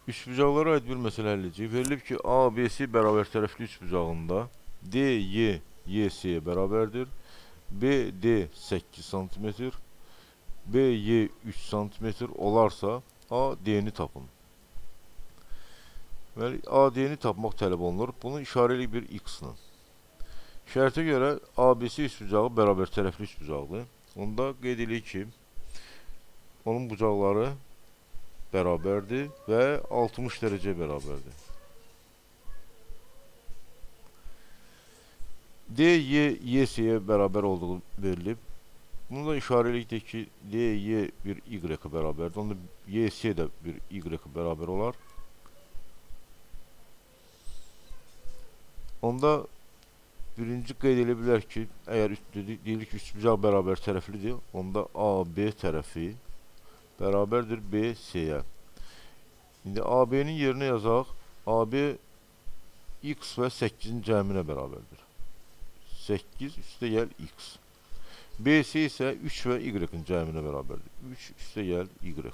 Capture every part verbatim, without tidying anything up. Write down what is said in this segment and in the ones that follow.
Üçbucaqlara aid bir məsələ həll edəcəyik. Verilib ki, A B C bərabər tərəfli üçbucağında D Y Y C-yə bərabərdir. B D səkkiz santimetr, B Y üç santimetr olarsa A D-ni tapın. Deməli, A D-ni tapmaq tələb olunur. Bunu işarəli bir X-la. Şərtə görə A B C üçbucağı bərabər tərəfli üçbucaqdır. Onda qeyd edirik ki, onun bucaqları bərabərdir və altmış dərəcəyə bərabərdir. D Y Y C-yə bərabər olduğu verilib. Bunu da işarəlikdir ki, D Y bir Y-ə bərabərdir. Onda Y C də bir Y-ə bərabər olar. Onda birinci qeyd edə bilər ki, əgər deyilir ki, üçbucaq bərabər tərəflidir, onda A B tərəfi bərabərdir B C-yə. İndi A B-nin yerinə yazaq. A B X və səkkizin cəminə bərabərdir. səkkiz üstə gəl X. B C isə üç və Y-in cəminə bərabərdir. üç üstə gəl Y.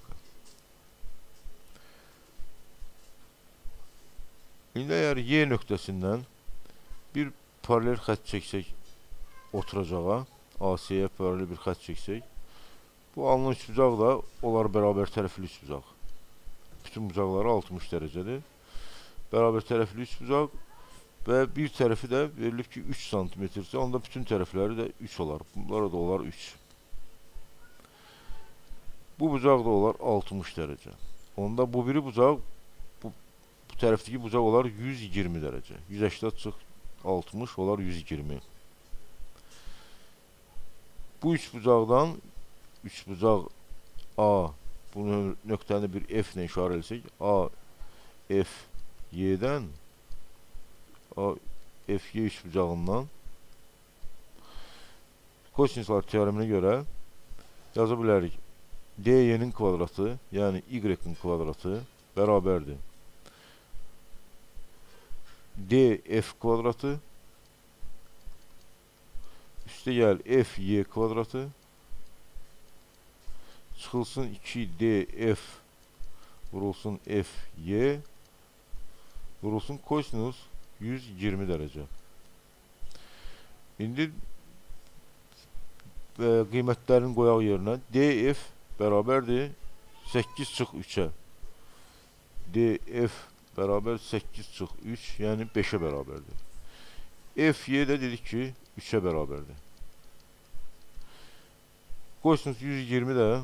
İndi əgər Y nöqtəsindən bir paralel xətt çəksək oturacağa, A C-yə paralel bir xətt çəksək, bu alınan üçbucaq da onlar bərabər tərəfli üçbucaq. Bütün bucaqları altmış dərəcədir. Bərabər tərəfli üçbucaq və bir tərəfi də verilib ki, üç santimetrsə, onda bütün tərəfləri də üç olar. Bunlara da olar üç. Bu bucaq da olar altmış dərəcə. Onda bu biri bucaq, bu, bu tərəfdəki bucaq olar yüz iyirmi dərəcə. yüz səksən çıx altmış olar yüz iyirmi. Bu üç bucaqdan üç bucaq A, bunu nöqtəni bir F ilə işarə etsək, A F Y-dən A F Y üçbucağından kosinuslar teoreminə görə yaza bilərik. D Y-nin kvadratı, yəni Y-in kvadratı bərabərdir. D F kvadratı üstə gəl F Y kvadratı çıxılsın iki D F vurulsun F Y vurulsun kosinus yüz iyirmi dərəcə. İndi e, qiymətlərini qoyaq yerinə. D F bərabərdir səkkiz çıx üçə. D F bərabər səkkiz çıx üç, yəni beşə bərabərdir. F Y də dedik ki, üçə bərabərdir. Kosinus yüz iyirmi də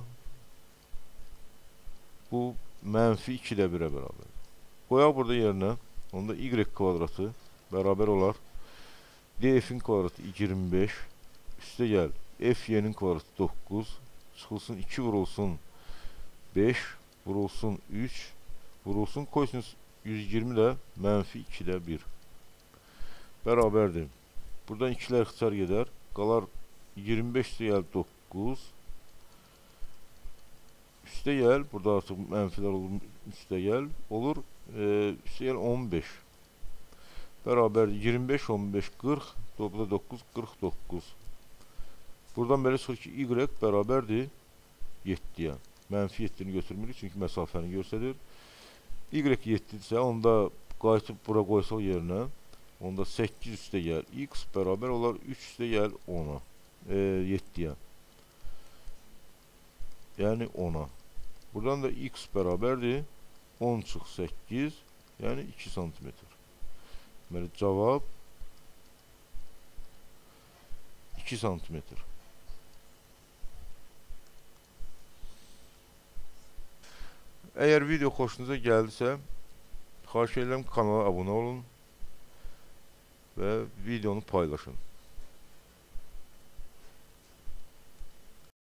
bu mənfi iki də birə bərabərdir. Qoyaq burada yerinə. Onda Y kvadratı bərabər olar. D F-in kvadratı iyirmi beş. Üstə gəl. F Y-nin kvadratı doqquz. Çıxılsın iki vurulsun beş. Vurulsun üç. Vurulsun kosinus yüz iyirmi də mənfi iki də bir. Bərabərdir. Buradan ikilər ixtisar gedər. Qalar iyirmi beş üstə gəl doqquz. Üstə gəl. Burada artıq mənfilər olur. Üstə gəl. Olur. E, üstə gəl on beş. Bərabərdir. iyirmi beş, on beş, qırx. Burada doqquz, qırx doqquz. Buradan belə çıxır ki, Y bərabərdir yeddiyə. Mənfi yeddini götürmürük, çünki məsafəni göstərir. Y yeddidirsə, onda qayıtıb bura qoysaq yerinə. Onda səkkiz üstə gəl X bərabər olar üç üstə gəl ona. E, yeddiyə. Yəni ona. Buradan da X bərabərdir on çıx səkkiz, yəni iki santimetr. Deməli, cavab iki santimetr. Əgər video xoşunuza gəldisə, xahiş edirəm kanala abunə olun və videonu paylaşın.